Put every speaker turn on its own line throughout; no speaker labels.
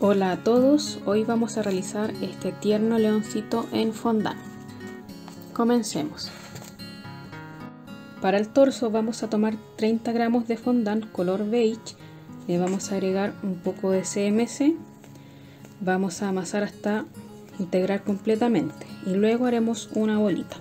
Hola a todos, hoy vamos a realizar este tierno leoncito en fondant. Comencemos. Para el torso vamos a tomar 30 gramos de fondant color beige, le vamos a agregar un poco de CMC, vamos a amasar hasta integrar completamente y luego haremos una bolita.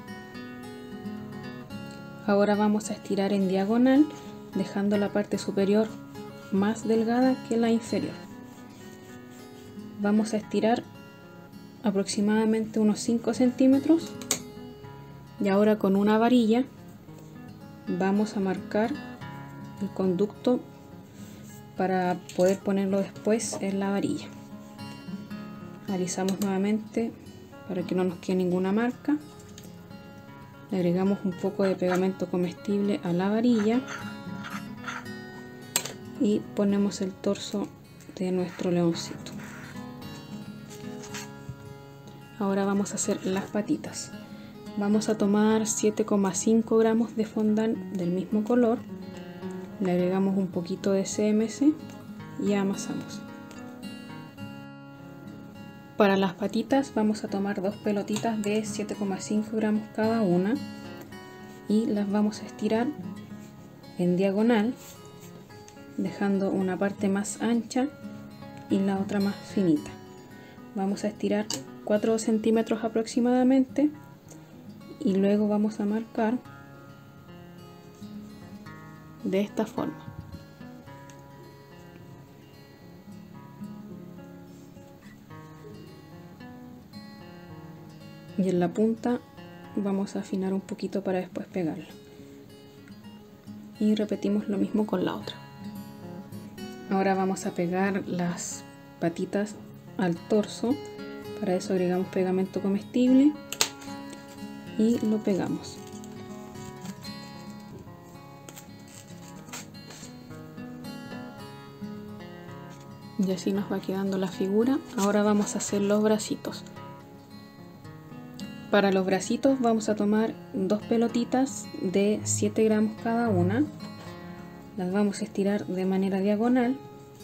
Ahora vamos a estirar en diagonal, dejando la parte superior más delgada que la inferior. Vamos a estirar aproximadamente unos 5 centímetros y ahora con una varilla vamos a marcar el conducto para poder ponerlo después en la varilla. Alisamos nuevamente para que no nos quede ninguna marca. Le agregamos un poco de pegamento comestible a la varilla y ponemos el torso de nuestro leoncito. Ahora vamos a hacer las patitas. Vamos a tomar 7,5 gramos de fondant del mismo color, le agregamos un poquito de CMC y amasamos. Para las patitas vamos a tomar dos pelotitas de 7,5 gramos cada una y las vamos a estirar en diagonal, dejando una parte más ancha y la otra más finita. Vamos a estirar 4 centímetros aproximadamente y luego vamos a marcar de esta forma. Y en la punta vamos a afinar un poquito para después pegarla. Y repetimos lo mismo con la otra. Ahora vamos a pegar las patitas al torso. Para eso agregamos pegamento comestible y lo pegamos. Y así nos va quedando la figura. Ahora vamos a hacer los bracitos. Para los bracitos vamos a tomar dos pelotitas de 7 gramos cada una. Las vamos a estirar de manera diagonal.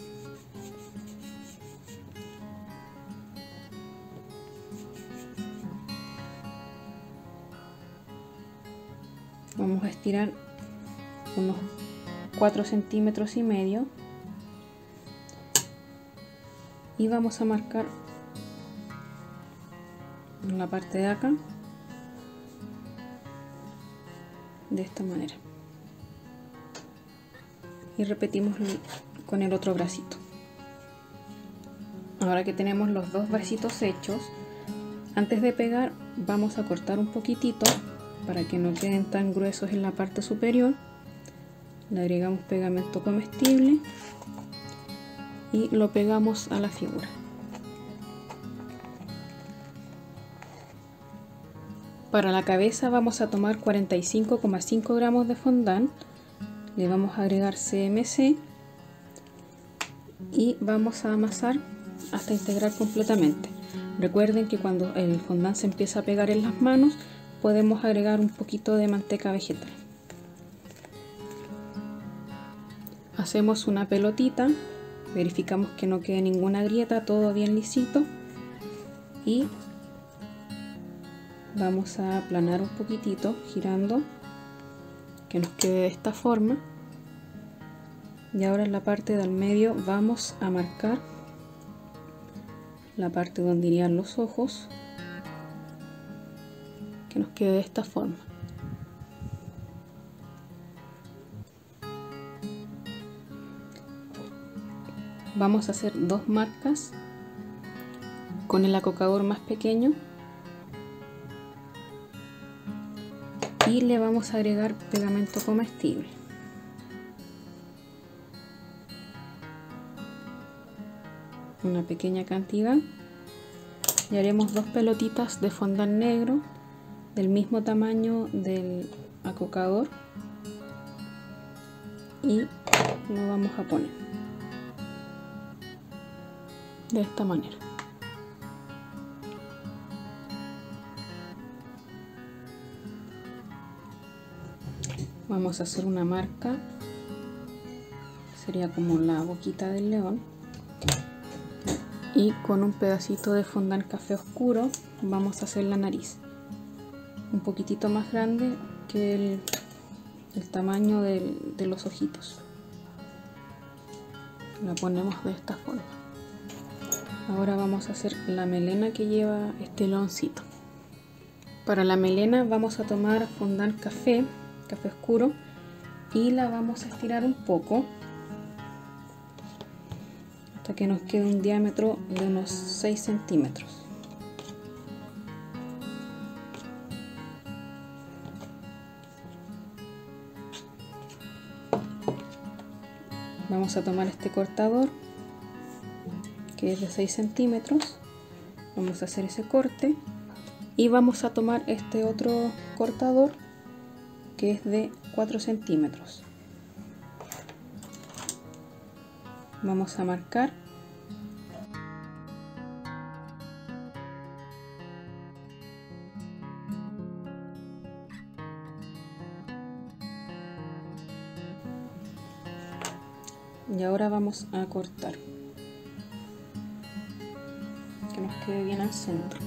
Vamos a estirar unos 4 centímetros y medio y vamos a marcar en la parte de acá de esta manera y repetimos con el otro bracito. Ahora que tenemos los dos bracitos hechos, antes de pegar vamos a cortar un poquitito para que no queden tan gruesos en la parte superior. Le agregamos pegamento comestible y lo pegamos a la figura. Para la cabeza vamos a tomar 45,5 gramos de fondant, le vamos a agregar CMC y vamos a amasar hasta integrar completamente. Recuerden que cuando el fondant se empieza a pegar en las manos, podemos agregar un poquito de manteca vegetal. Hacemos una pelotita, verificamos que no quede ninguna grieta, todo bien lisito y vamos a aplanar un poquitito girando que nos quede de esta forma. Y ahora en la parte del medio vamos a marcar la parte donde irían los ojos, que nos quede de esta forma. Vamos a hacer dos marcas con el acocador más pequeño y le vamos a agregar pegamento comestible. Una pequeña cantidad y haremos dos pelotitas de fondant negro del mismo tamaño del acocador y lo vamos a poner de esta manera. Vamos a hacer una marca, sería como la boquita del león. y con un pedacito de fondant café oscuro vamos a hacer la nariz un poquitito más grande que el tamaño de los ojitos. La ponemos de esta forma. Ahora vamos a hacer la melena que lleva este leoncito. Para la melena vamos a tomar fondant café oscuro y la vamos a estirar un poco hasta que nos quede un diámetro de unos 6 centímetros. Vamos a tomar este cortador que es de 6 centímetros, vamos a hacer ese corte y vamos a tomar este otro cortador que es de 4 centímetros. Vamos a marcar y ahora vamos a cortar que nos quede bien al centro.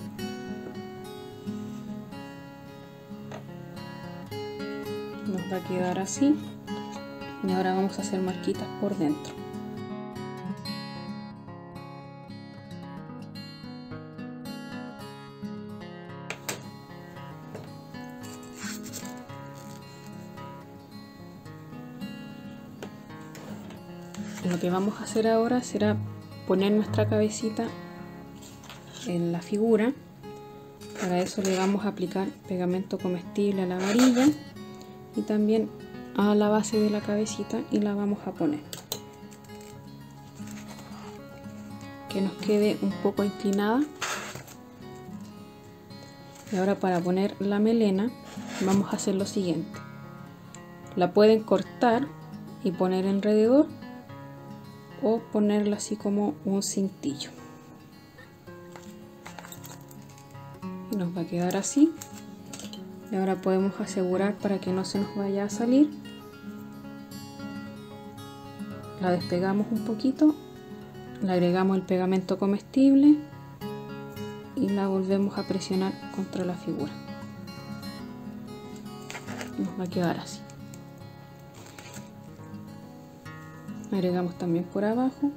Nos va a quedar así y ahora vamos a hacer marquitas por dentro. Lo que vamos a hacer ahora será poner nuestra cabecita en la figura. Para eso le vamos a aplicar pegamento comestible a la varilla y también a la base de la cabecita y la vamos a poner que nos quede un poco inclinada. Y ahora para poner la melena vamos a hacer lo siguiente: la pueden cortar y poner alrededor o ponerla así como un cintillo y nos va a quedar así. Y ahora podemos asegurar para que no se nos vaya a salir, la despegamos un poquito, le agregamos el pegamento comestible y la volvemos a presionar contra la figura. Nos va a quedar así. Agregamos también por abajo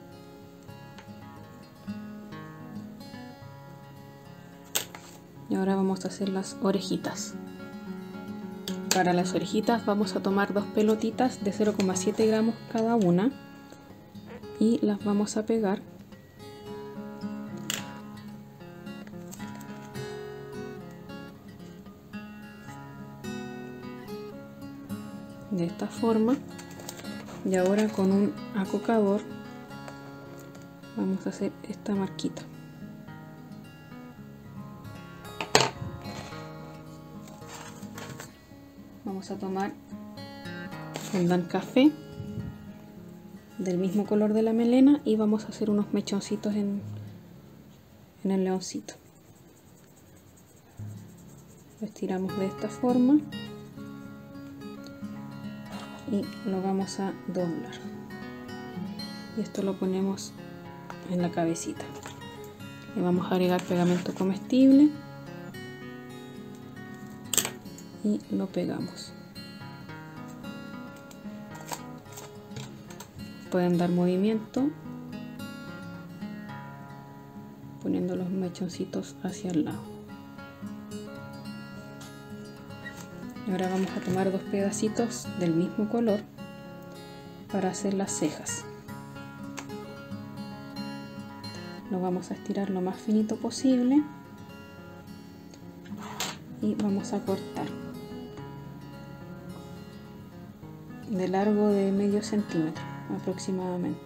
y ahora vamos a hacer las orejitas. Para las orejitas vamos a tomar dos pelotitas de 0,7 gramos cada una y las vamos a pegar de esta forma. Y ahora con un acocador vamos a hacer esta marquita. Vamos a tomar fondant café del mismo color de la melena y vamos a hacer unos mechoncitos en el leoncito. Lo estiramos de esta forma y lo vamos a doblar y esto lo ponemos en la cabecita. Le vamos a agregar pegamento comestible y lo pegamos. Pueden dar movimiento poniendo los mechoncitos hacia el lado. Y ahora vamos a tomar dos pedacitos del mismo color para hacer las cejas. Lo vamos a estirar lo más finito posible y vamos a cortar de largo de medio centímetro aproximadamente.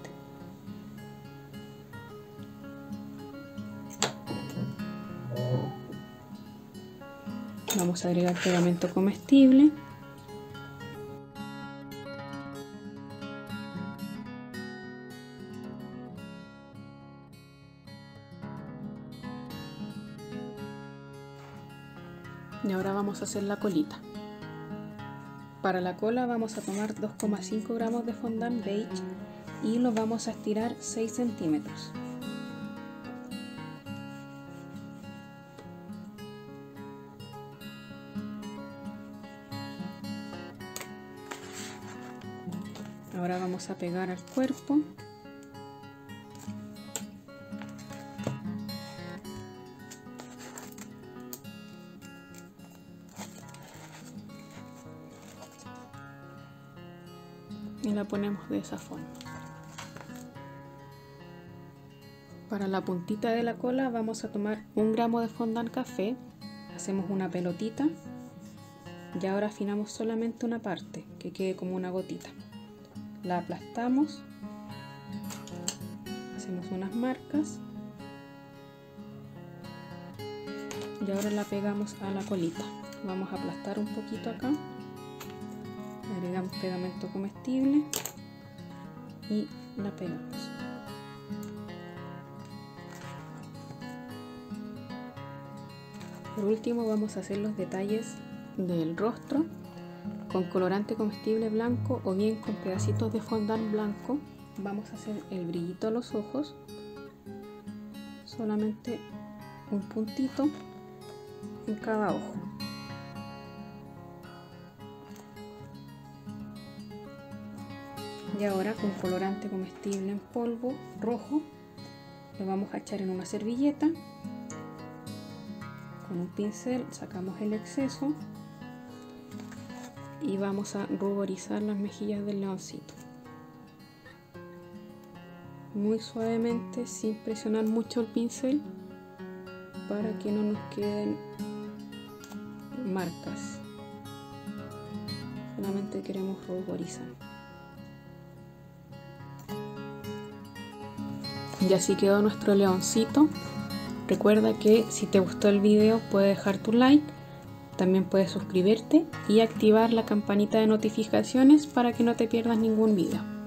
Vamos a agregar pegamento comestible y ahora vamos a hacer la colita. Para la cola vamos a tomar 2,5 gramos de fondant beige y lo vamos a estirar 6 centímetros. Ahora vamos a pegar al cuerpo. Y la ponemos de esa forma. Para la puntita de la cola vamos a tomar 1 gramo de fondant café, hacemos una pelotita y ahora afinamos solamente una parte, que quede como una gotita. La aplastamos, hacemos unas marcas y ahora la pegamos a la colita. Vamos a aplastar un poquito acá, agregamos pegamento comestible y la pegamos. Por último vamos a hacer los detalles del rostro con colorante comestible blanco o bien con pedacitos de fondant blanco. Vamos a hacer el brillito a los ojos, solamente un puntito en cada ojo. Y ahora con colorante comestible en polvo rojo lo vamos a echar en una servilleta. Con un pincel sacamos el exceso y vamos a ruborizar las mejillas del leoncito. Muy suavemente, sin presionar mucho el pincel, para que no nos queden marcas. Solamente queremos ruborizar. Y así quedó nuestro leoncito. Recuerda que si te gustó el video puedes dejar tu like, también puedes suscribirte y activar la campanita de notificaciones para que no te pierdas ningún video.